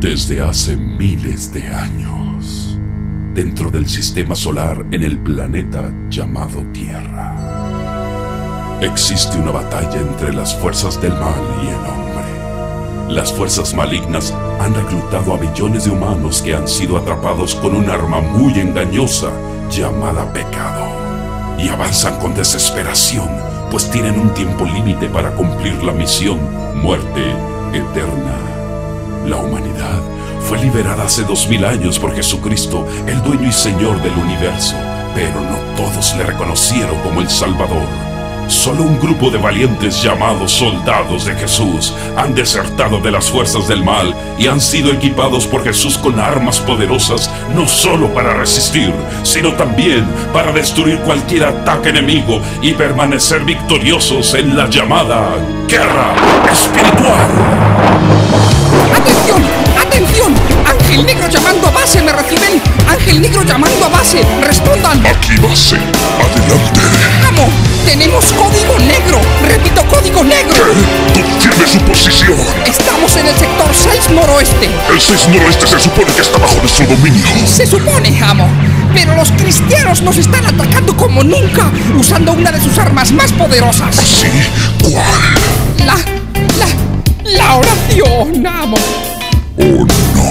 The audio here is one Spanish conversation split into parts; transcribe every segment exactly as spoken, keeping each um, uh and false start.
Desde hace miles de años, dentro del sistema solar en el planeta llamado Tierra, existe una batalla entre las fuerzas del mal y el hombre. Las fuerzas malignas han reclutado a millones de humanos que han sido atrapados con un arma muy engañosa llamada pecado, y avanzan con desesperación, pues tienen un tiempo límite para cumplir la misión: muerte eterna. La humanidad fue liberada hace dos mil años por Jesucristo, el dueño y señor del universo, pero no todos le reconocieron como el Salvador. Solo un grupo de valientes llamados soldados de Jesús han desertado de las fuerzas del mal y han sido equipados por Jesús con armas poderosas, no solo para resistir, sino también para destruir cualquier ataque enemigo y permanecer victoriosos en la llamada guerra espiritual. ¡Atención! ¡Atención! ¡Ángel Negro llamando a base! ¿Me reciben? ¡Ángel Negro llamando a base! ¡Respondan! Aquí base, adelante. ¡Amo! ¡Tenemos código negro! ¡Repito, código negro! ¿Qué? Confirme su posición. Estamos en el sector seis noroeste. El seis noroeste se supone que está bajo nuestro dominio. Se supone, amo. Pero los cristianos nos están atacando como nunca, usando una de sus armas más poderosas. ¿Sí? ¿Cuál? La... la... la oración, amo. Oh, no.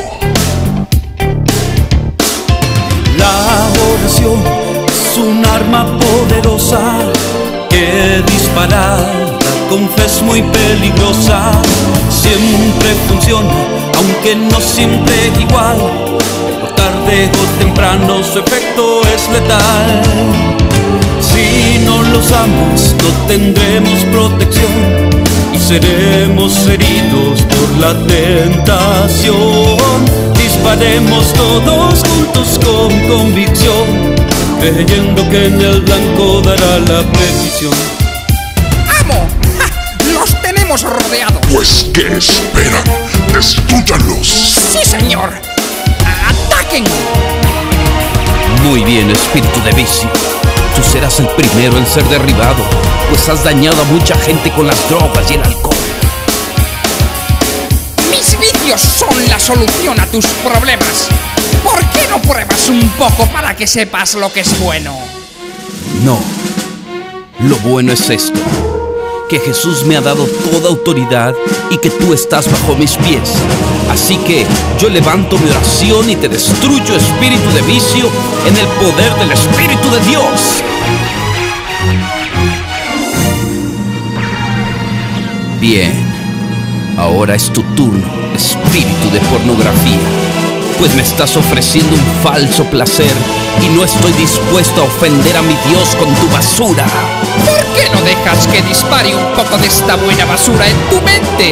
La oración es un arma poderosa que disparada con fe es muy peligrosa. Siempre funciona, aunque no siempre igual, pero tarde o temprano su efecto es letal. Si no lo usamos, no tendremos protección y seremos heridos por la tentación. Disparemos todos juntos con convicción, creyendo que en el blanco dará la precisión. ¡Amo! ¡Ja! ¡Los tenemos rodeados! Pues, ¿qué esperan? ¡Destrúyanlos! ¡Sí, señor! ¡Ataquen! Muy bien, espíritu de vicio. Tú serás el primero en ser derribado, pues has dañado a mucha gente con las drogas y el alcohol. Mis vicios son la solución a tus problemas. ¿Por qué no pruebas un poco para que sepas lo que es bueno? No. Lo bueno es esto: que Jesús me ha dado toda autoridad y que tú estás bajo mis pies. Así que yo levanto mi oración y te destruyo, espíritu de vicio, en el poder del Espíritu de Dios. Bien, ahora es tu turno, espíritu de pornografía, pues me estás ofreciendo un falso placer y no estoy dispuesto a ofender a mi Dios con tu basura. ¿Por qué no dejas que dispare un poco de esta buena basura en tu mente?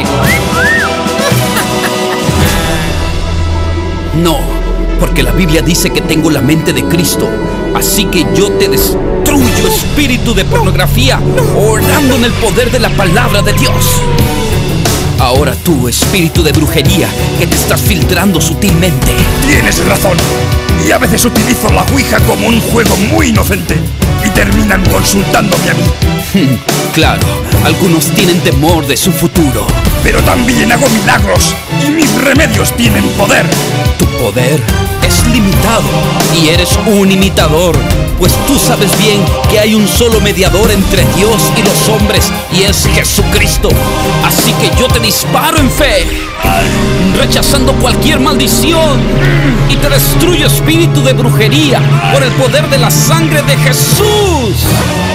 No, porque la Biblia dice que tengo la mente de Cristo. Así que yo te destruyo, espíritu de pornografía, orando en el poder de la palabra de Dios. Ahora tú, espíritu de brujería, que te estás filtrando sutilmente. Tienes razón. Y a veces utilizo la Ouija como un juego muy inocente y terminan consultándome a mí. Claro, algunos tienen temor de su futuro. Pero también hago milagros y mis remedios tienen poder. Tu poder es limitado y eres un imitador, pues tú sabes bien que hay un solo mediador entre Dios y los hombres, y es Jesucristo. Así que yo te disparo en fe, rechazando cualquier maldición, y te destruyo, espíritu de brujería, por el poder de la sangre de Jesús.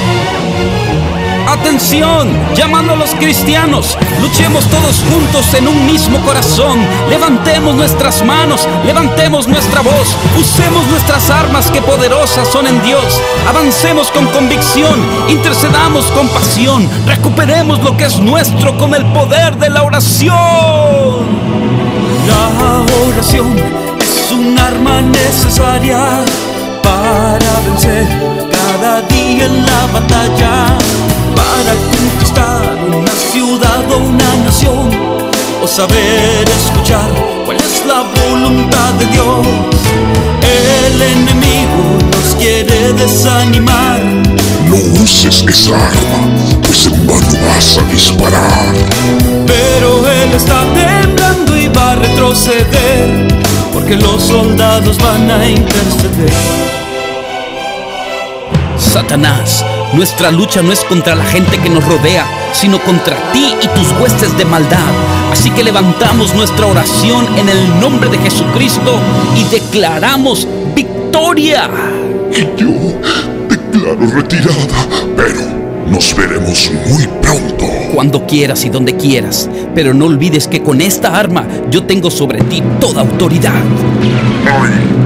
Atención, llamando a los cristianos, luchemos todos juntos en un mismo corazón. Levantemos nuestras manos, levantemos nuestra voz, usemos nuestras armas que poderosas son en Dios. Avancemos con convicción, intercedamos con pasión, recuperemos lo que es nuestro con el poder de la oración. La oración es un arma necesaria para vencer cada día en la batalla, para conquistar una ciudad o una nación, o saber escuchar cuál es la voluntad de Dios. El enemigo nos quiere desanimar. No uses esa arma, pues en vano vas a disparar. Pero él está temblando y va a retroceder. retroceder, porque los soldados van a interceder. Satanás, nuestra lucha no es contra la gente que nos rodea, sino contra ti y tus huestes de maldad. Así que levantamos nuestra oración en el nombre de Jesucristo y declaramos victoria. Y yo declaro retirada, pero nos veremos muy pronto. Cuando quieras y donde quieras, pero no olvides que con esta arma yo tengo sobre ti toda autoridad. Ay.